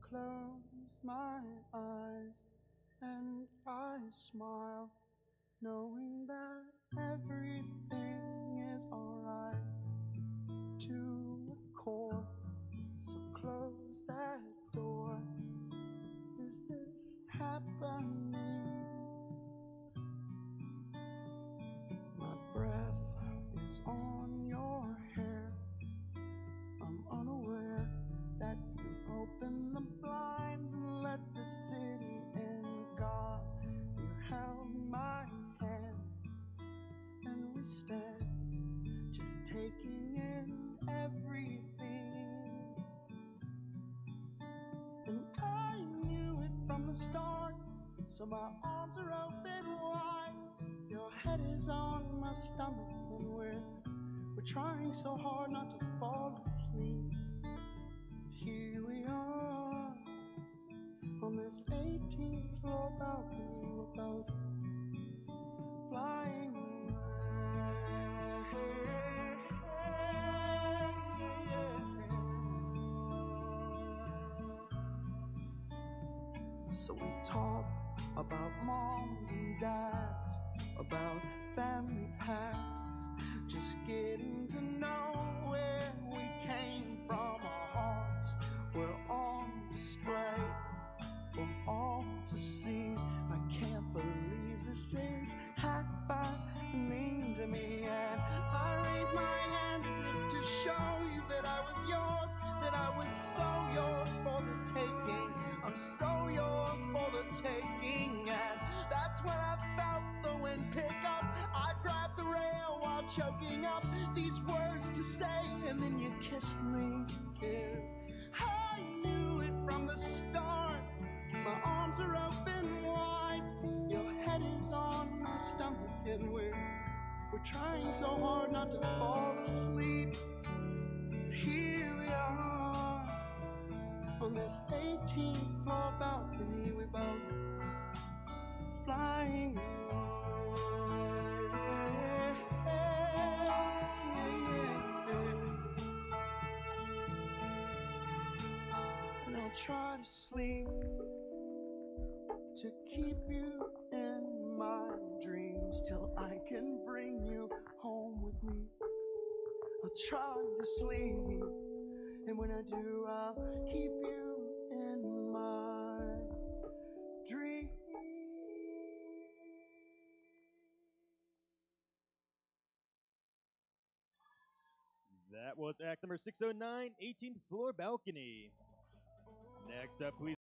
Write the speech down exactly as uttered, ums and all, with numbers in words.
close my eyes and I smile, knowing that everything is alright. To the core, so close that door. Is this happening? My breath is on your hair. I'm unaware that you open the blinds and let the city in. God, you held my hand and we stand, just taking in everything. And I knew it from the start, so my arms are open wide. Your head is on my stomach and we're we're trying so hard not to fall asleep. Here we are on this eighteenth floor balcony, we're both flying away. So we talk about moms and dads, about family pasts, just getting to know where we came from. Our hearts were on display for all to see. I can't believe this is happening to me, and I raise my hand as if to show you that I was yours, that I was so yours for the taking. I'm so yours for the taking, and that's when I felt the wind pick up. I grabbed the rail while choking up these words to say, and then you kissed me. Yeah. I knew it from the start. My arms are open wide. Your head is on my stomach, and we're we're trying so hard not to fall asleep. Here we are on this eighteenth floor balcony, we both flying away. And I'll try to sleep to keep you in my dreams till I can bring you home with me. I'll try to sleep, and when I do, I'll keep you in my dreams. That was act number six oh nine, eighteenth floor balcony. Next up, please.